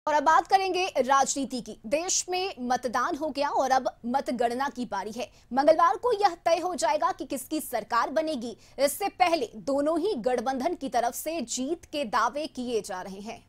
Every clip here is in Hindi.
और अब बात करेंगे राजनीति की। देश में मतदान हो गया और अब मतगणना की बारी है। मंगलवार को यह तय हो जाएगा कि किसकी सरकार बनेगी। इससे पहले दोनों ही गठबंधन की तरफ से जीत के दावे किए जा रहे हैं।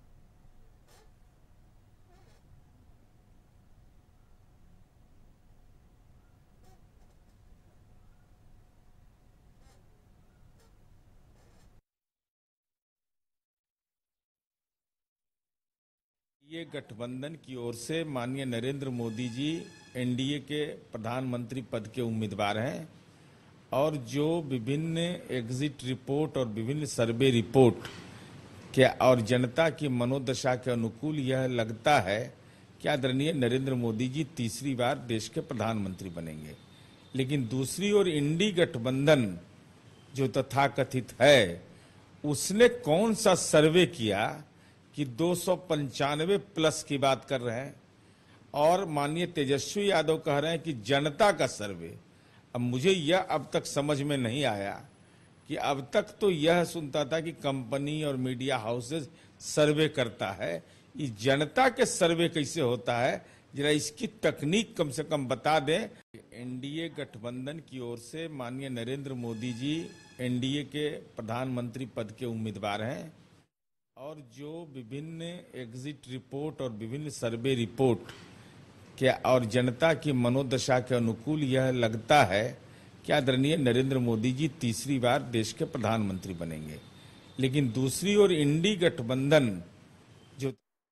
ये गठबंधन की ओर से माननीय नरेंद्र मोदी जी एनडीए के प्रधानमंत्री पद के उम्मीदवार हैं और जो विभिन्न एग्जिट रिपोर्ट और विभिन्न सर्वे रिपोर्ट के और जनता की मनोदशा के अनुकूल यह लगता है कि आदरणीय नरेंद्र मोदी जी तीसरी बार देश के प्रधानमंत्री बनेंगे। लेकिन दूसरी ओर इंडी गठबंधन जो तथाकथित है उसने कौन सा सर्वे किया कि 295 प्लस की बात कर रहे हैं और माननीय तेजस्वी यादव कह रहे हैं कि जनता का सर्वे। अब मुझे यह अब तक समझ में नहीं आया कि अब तक तो यह सुनता था कि कंपनी और मीडिया हाउसेस सर्वे करता है, ये जनता के सर्वे कैसे होता है, जरा इसकी तकनीक कम से कम बता दें। एनडीए गठबंधन की ओर से माननीय नरेंद्र मोदी जी एनडीए के प्रधानमंत्री पद के उम्मीदवार हैं और जो विभिन्न एग्जिट रिपोर्ट और विभिन्न सर्वे रिपोर्ट के और जनता की मनोदशा के अनुकूल यह लगता है कि आदरणीय नरेंद्र मोदी जी तीसरी बार देश के प्रधानमंत्री बनेंगे। लेकिन दूसरी ओर इंडी गठबंधन जो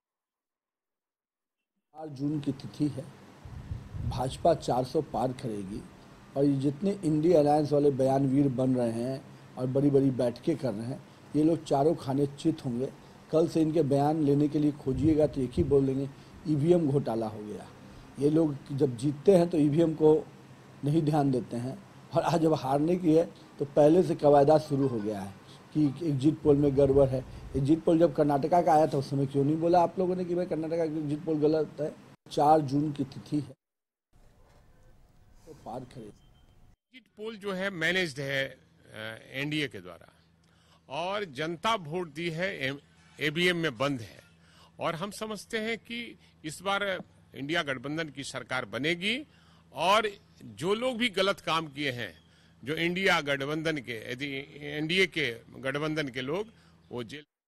4 जून की तिथि है, भाजपा 400 पार करेगी और ये जितने इंडी अलायंस वाले बयानवीर बन रहे हैं और बड़ी बड़ी बैठकें कर रहे हैं, ये लोग चारों खाने चित होंगे। कल से इनके बयान लेने के लिए खोजिएगा तो एक ही बोल देंगे, ईवीएम घोटाला हो गया। ये लोग जब जीतते हैं तो ईवीएम को नहीं ध्यान देते हैं और आज जब हारने की है तो पहले से कवायदा शुरू हो गया है कि एग्जिट पोल में गड़बड़ है। एग्जिट पोल जब कर्नाटका का आया था उस समय क्यों नहीं बोला आप लोगों ने कि भाई कर्नाटका का एग्जिट पोल गलत है। 4 जून की तिथि है तो पार करेगी। एग्जिट पोल जो है मैनेज्ड है एनडीए के द्वारा और जनता वोट दी है ईवीएम में बंद है और हम समझते हैं कि इस बार इंडिया गठबंधन की सरकार बनेगी और जो लोग भी गलत काम किए हैं, जो इंडिया गठबंधन के यदि एनडीए के गठबंधन के लोग, वो जेल